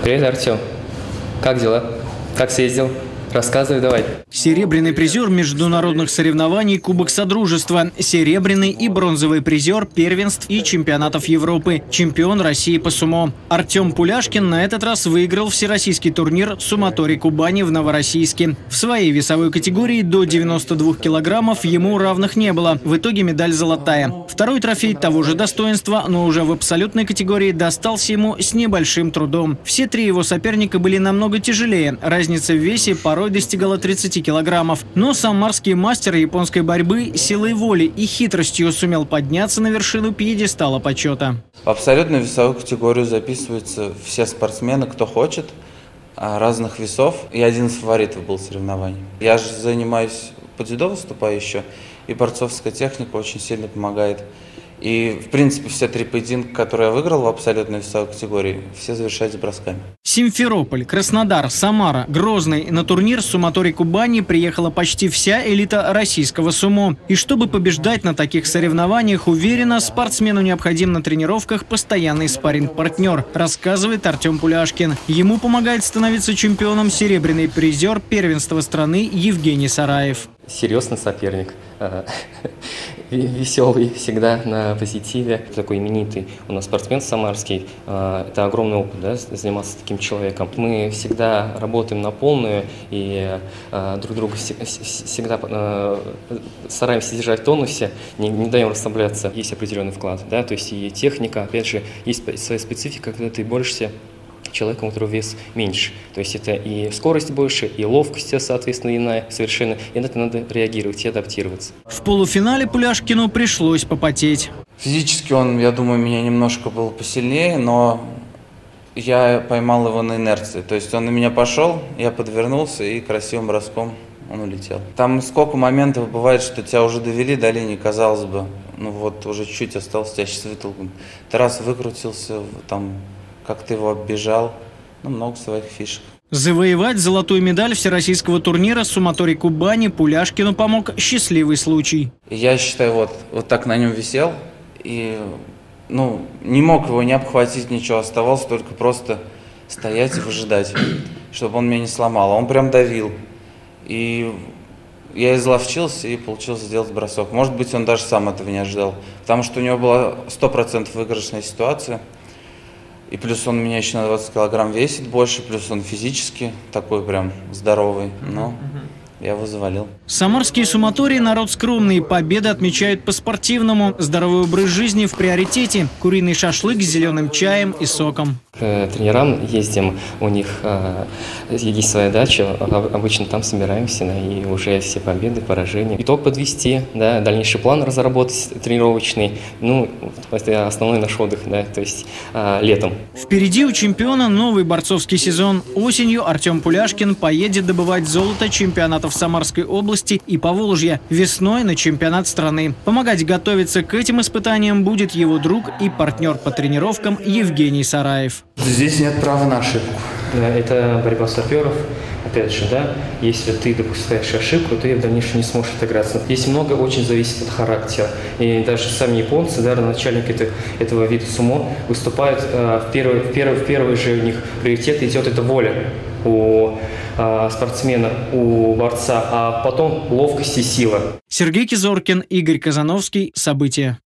Привет, Артем. Как дела? Как съездил? Рассказывай давай. Серебряный призер международных соревнований Кубок Содружества. Серебряный и бронзовый призер первенств и чемпионатов Европы. Чемпион России по сумо. Артем Пуляшкин на этот раз выиграл всероссийский турнир «Суматори Кубани» в Новороссийске. В своей весовой категории до 92 килограммов ему равных не было. В итоге медаль золотая. Второй трофей того же достоинства, но уже в абсолютной категории, достался ему с небольшим трудом. Все три его соперника были намного тяжелее. Разница в весе порой достигала 30 килограммов. Но самарский мастер японской борьбы силой воли и хитростью сумел подняться на вершину пьедестала почета. В абсолютную весовую категорию записываются все спортсмены, кто хочет, разных весов. И один из фаворитов был соревнований. Я же занимаюсь по дзюдо, выступаю еще, и борцовская техника очень сильно помогает. И, в принципе, все три поединка, которые я выиграл в абсолютной весовой категории, все завершаются бросками. Симферополь, Краснодар, Самара, Грозный. На турнир «Суматори Кубани» приехала почти вся элита российского сумо. И чтобы побеждать на таких соревнованиях, уверенно, спортсмену необходим на тренировках постоянный спарринг-партнер, рассказывает Артем Пуляшкин. Ему помогает становиться чемпионом серебряный призер первенства страны Евгений Сараев. Серьезный соперник. Веселый, всегда на позитиве. Такой именитый у нас спортсмен самарский. Это огромный опыт, да, заниматься таким человеком. Мы всегда работаем на полную и друг друга всегда стараемся держать в тонусе, не даем расслабляться. Есть определенный вклад, да, то есть и техника, опять же, есть своя специфика, когда ты борешься человеком, у которого вес меньше. То есть это и скорость больше, и ловкость, соответственно, иная совершенно. И на это надо реагировать и адаптироваться. В полуфинале Пуляшкину пришлось попотеть. Физически он, я думаю, меня немножко был посильнее, но я поймал его на инерции. То есть он на меня пошел, я подвернулся и красивым броском он улетел. Там сколько моментов бывает, что тебя уже довели до линии, казалось бы, ну вот уже чуть осталось, тебя сейчас вытолкнуть. Ты раз выкрутился, там как ты его оббежал, ну, много своих фишек. Завоевать золотую медаль всероссийского турнира «Суматори Кубани» Пуляшкину помог счастливый случай. Я считаю, вот так на нем висел, и ну, не мог его не обхватить, ничего, оставалось только просто стоять и выжидать, чтобы он меня не сломал. Он прям давил, и я изловчился и получилось сделать бросок. Может быть, он даже сам этого не ожидал, потому что у него была 100% выигрышная ситуация. И плюс он меня еще на 20 килограмм весит больше, плюс он физически такой прям здоровый, но я его завалил. Самарские суматори – народ скромный, победы отмечают по-спортивному. Здоровый образ жизни в приоритете. Куриный шашлык с зеленым чаем и соком. К тренерам ездим, у них есть своя дача, обычно там собираемся, да, и уже все победы, поражения. Итог подвести, да, дальнейший план разработать тренировочный, ну, это основной наш отдых, да, то есть летом. Впереди у чемпиона новый борцовский сезон. Осенью Артем Пуляшкин поедет добывать золото чемпионатов Самарской области и Поволжья. Весной на чемпионат страны. Помогать готовиться к этим испытаниям будет его друг и партнер по тренировкам Евгений Сараев. Здесь нет права на ошибку. Это борьба саперов. Опять же, да, если ты допускаешь ошибку, ты в дальнейшем не сможешь отыграться. Здесь много очень зависит от характера. И даже сами японцы, да, начальник этого вида сумо, выступают в первый же у них приоритет идет это воля у спортсмена, у борца, а потом ловкость и сила. Сергей Кизоркин, Игорь Казановский. События.